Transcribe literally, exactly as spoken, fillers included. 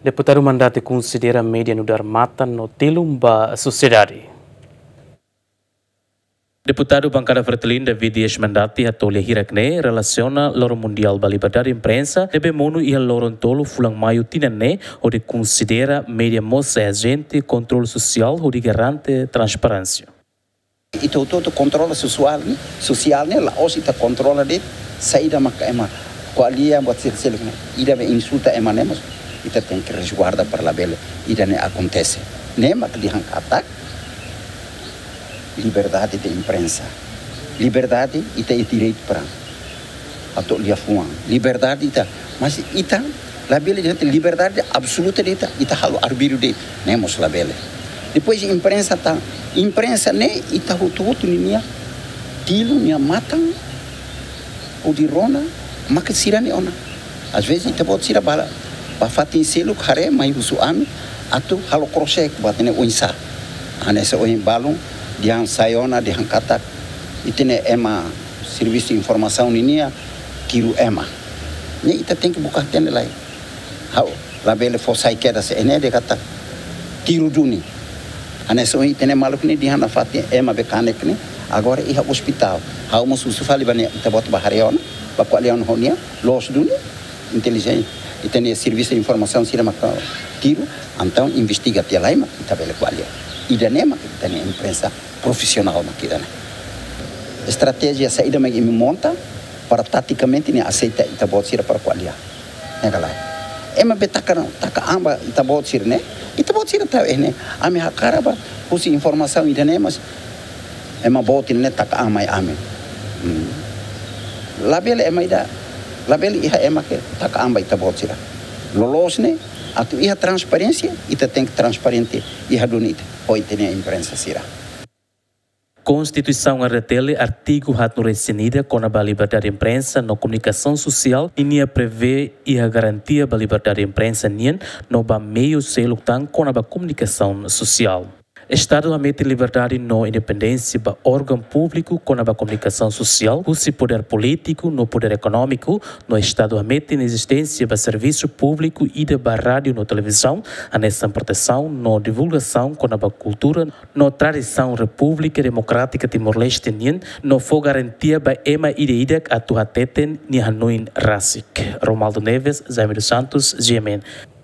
Deputado mandate considera média no dar mata no telumba sociedade. Deputado Bancada Fertilin David Dias Mandati atolhe hirakne relaciona loro mundial ba liberdade imprensa debe monu ia loron tolo fulang maio tinane onde considera média moça agente controle social onde garante transparência. E todo controle social, social né, lá hoje está controla de saída maca ema qualia buat ser ser né, ida be insulta ema nemos, ita tem que resguarda para la bela, ida ne acontece, né, mac di hang attack, liberdade de imprensa, liberdade ita é direito para, atau lia fuang, liberdade ita, mas ita la bela gente liberdade absoluta de ita, ita halu arbitrio de, nemos la bela. Depois a imprensa tá, imprensa né, ita hutu-hutu niya, tilo niya matang, o de rona, maka sirani ona. Às vezes ita pode sira bala, ba fatin selo kare mai usuan, atu halo krosek batene oinsa. Anessa oin balon, diang sayona diang katak, itene ema serviço de informação niya, kiru ema. Ne ita tem que buka tene lai. Hau, labele fosai queda se ene de katak, kiru duni. Anessa oin tene maluk ni diang na fatin ema bekanek ni, agora ia hospital. Hau musu sufali bane ita bota bahariona. Bapak Leon Honia, los dunia, inteligente, e tem serviço de informação sira maca tiro, então investiga tia laima, e tabela qualia. E danema que tem imprensa profissional makida né. Estratégia saída me monta para taticamente ne aceita ita bot sira para qualia. É galera. É uma betaka não, taka amba ita bot sira né. Ita bot sira tá né. A minha cara ba pusi informação e danemas. É uma bot né taka amai ame. Label é maida, label iha é maque taka amba ita botira. Lolos ne, atu iha transparência, ita tem que transparente iha donita, oi tem a imprensa sira. Constituição arretele artigo hat no recenida com a liberdade de imprensa na comunicação social e nia prevê e a garantia da liberdade de imprensa nien no ba meio se lutar com a comunicação social. Estado amete liberdade no independência ba órgão público com a comunicação social, o poder político, no poder econômico, no Estado amete na existência ba serviço público e da ba rádio no televisão, a nessa proteção, no divulgação com a ba cultura, no tradição república democrática Timor-Leste nien, no fo garantia ba ema ide idek atu hateten ni hanuin rasik. Romaldo Neves, Jaime dos Santos, G M N.